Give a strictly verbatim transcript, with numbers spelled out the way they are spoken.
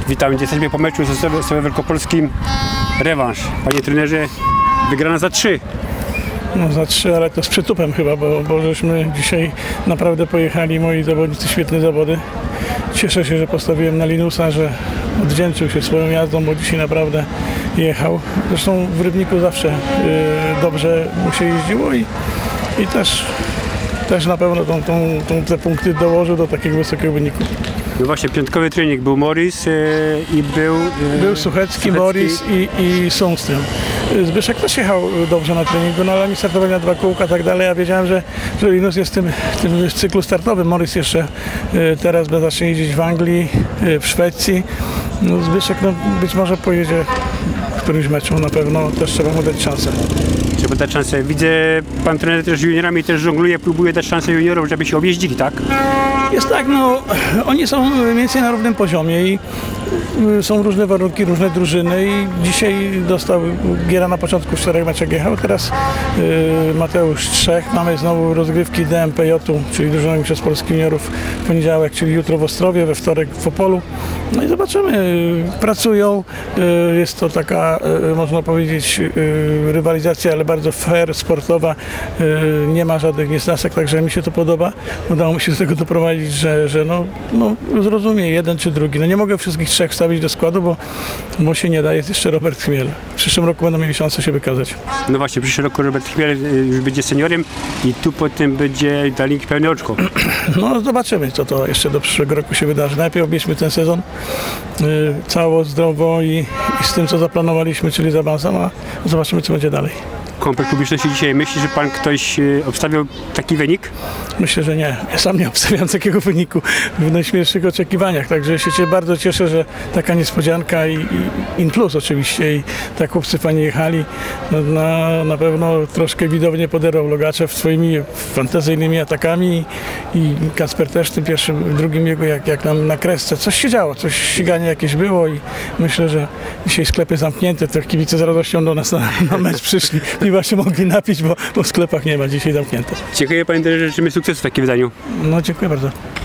Witam, jesteśmy po meczu z Słowem Wielkopolskim. Rewanż. Panie trenerze, wygrana za trzy. No za trzy, ale to z przytupem chyba, bo, bo żeśmy dzisiaj naprawdę pojechali, moi zawodnicy, świetne zawody. Cieszę się, że postawiłem na Linusa, że odwdzięczył się swoją jazdą, bo dzisiaj naprawdę jechał. Zresztą w Rybniku zawsze yy, dobrze mu się jeździło i, i też, też na pewno tą, tą, tą, te punkty dołożył do takiego wysokiego wyniku. No właśnie, piątkowy trening był Morris yy, i był... Yy, był Suchecki, Morris i, i Sundström. Zbyszek też jechał dobrze na treningu, no ale oni startowali na dwa kółka i tak dalej. Ja wiedziałem, że, że Linus jest w tym, tym cyklu startowym. Morris jeszcze y, teraz zacznie jeździć w Anglii, y, w Szwecji. No, Zbyszek no, być może pojedzie w którymś meczu, na pewno też trzeba mu dać szansę. Trzeba dać szansę. Widzę, pan trener też z juniorami też żongluje, próbuje dać szansę juniorom, żeby się objeździli, tak? Jest tak, no oni są mniej więcej na równym poziomie i są różne warunki, różne drużyny i dzisiaj dostał Giera na początku w czterech meczach jechał, teraz yy, Mateusz trzech. Mamy znowu rozgrywki D M P J-u, czyli drużyną przez Polski Juniorów w poniedziałek, czyli jutro w Ostrowie, we wtorek w Opolu. No i zobaczymy, pracują, yy, jest to taka, yy, można powiedzieć, yy, rywalizacja, ale bardzo fair, sportowa, yy, nie ma żadnych niesnasek, także mi się to podoba. Udało mi się do tego doprowadzić, że, że no, no zrozumie jeden czy drugi. No nie mogę wszystkich trzech wstawić do składu, bo, bo się nie da. Jest jeszcze Robert Chmiel. W przyszłym roku będą mieli szansę się wykazać. No właśnie, w przyszłym roku Robert Chmiel już będzie seniorem i tu potem będzie Dalink pełne oczko. No zobaczymy, co to jeszcze do przyszłego roku się wydarzy. Najpierw obieźmy ten sezon yy, cało, zdrowo i, i z tym, co zaplanowaliśmy, czyli z awansem, a zobaczymy, co będzie dalej. Komplet publiczności dzisiaj. Myśli, że pan ktoś yy, obstawiał taki wynik? Myślę, że nie. Ja sam nie obstawiam takiego wyniku w najśmielszych oczekiwaniach, także się bardzo cieszę, że taka niespodzianka i, i in plus oczywiście i tak chłopcy fajnie jechali. No, na, na pewno troszkę widownie poderwał Logaczew swoimi fantazyjnymi atakami i, i Kacper też w tym pierwszym, w drugim jego jak, jak nam na kresce. Coś się działo, coś ściganie jakieś było i myślę, że dzisiaj sklepy zamknięte, to kibice z radością do nas na, na mecz przyszli. Piwa się mogli napić, bo, bo w sklepach nie ma dzisiaj zamknięte. Dziękuję panie trenerze, życzymy sukcesu w takim wydaniu. No dziękuję bardzo.